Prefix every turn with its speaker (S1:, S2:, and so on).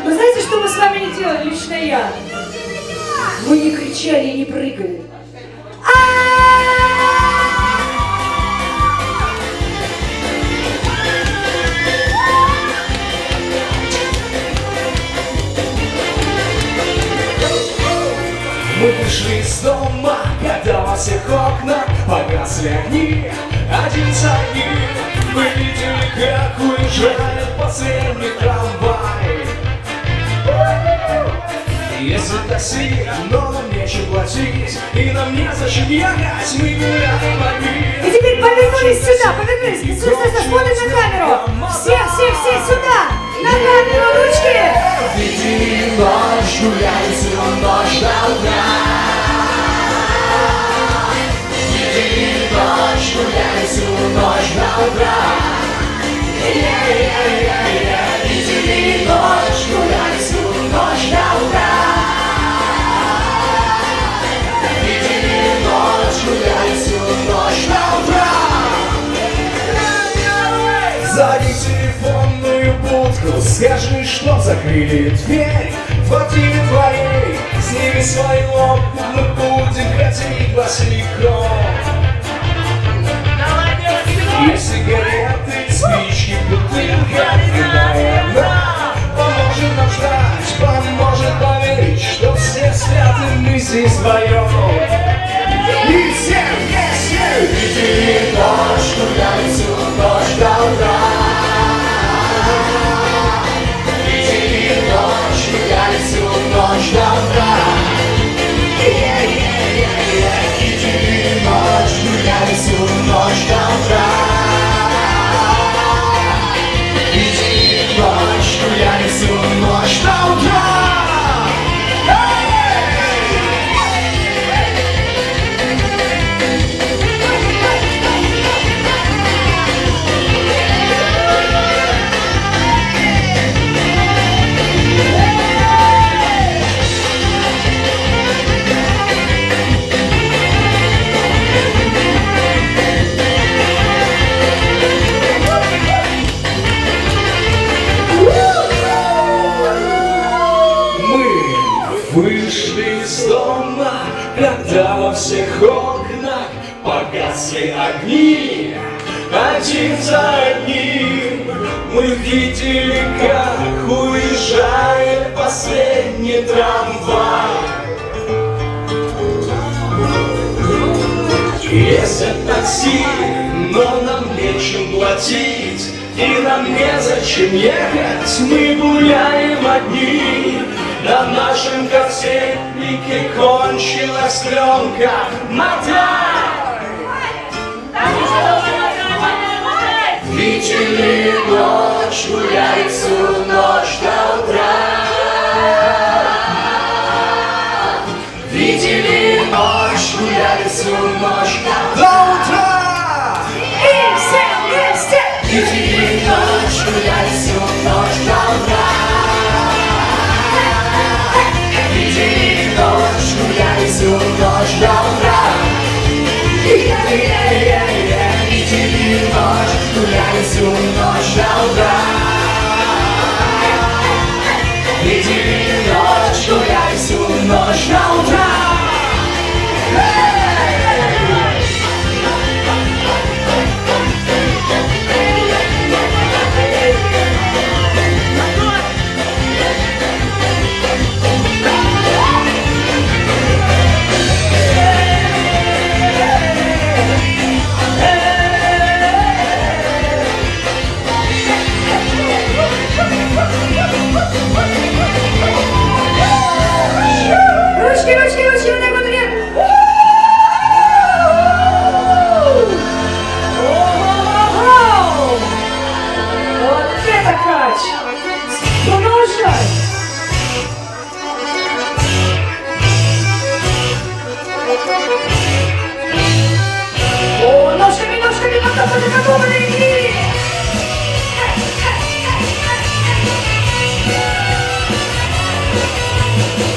S1: Вы знаете, что мы с вами не делали, лично я? Мы не кричали и не прыгали.
S2: Мы вышли из дома, когда во всех окнах погасли огни, один за одним. Мы видели, как уезжает последний трамвай. Если такси, но нам нечем платить, и нам незачем ехать, мы гуляем одни.
S1: И теперь повернулись сюда, повернулись, смотрим на камеру. Все сюда, на камеру, ручки.
S2: Веди ночь, гуляй всю ночь до утра. Веди ночь, гуляй всю ночь до утра. Веди ночь, гуляй всю ночь до утра. Веди ночь, гуляй всю ночь до утра. Зайди в телефонную будку, скажи, что закрыли дверь в квартире твоей. Сними свой лоб, мы будем ходить босиком. И сигареты, спички, бутылка, вина одна поможет нам ждать, поможет поверить, что все спят и мы здесь вдвоем. И все вместе видели ночь, гуляли всю ночь до утра. Видели ночь, гуляли всю ночь до утра. Видели ночь, гуляли всю ночь до утра. Видели ночь, гуляли всю ночь до утра. Вышли из дома, когда во всех окнах погасли огни, один за одним. Мы видели, как уезжает последний трамвай. Ездят такси, но нам нечем платить, и нам незачем ехать, мы гуляем одни. На нашем кассетнике кончилась пленка. Мотай! Видели ночь, гуляй всю ночь.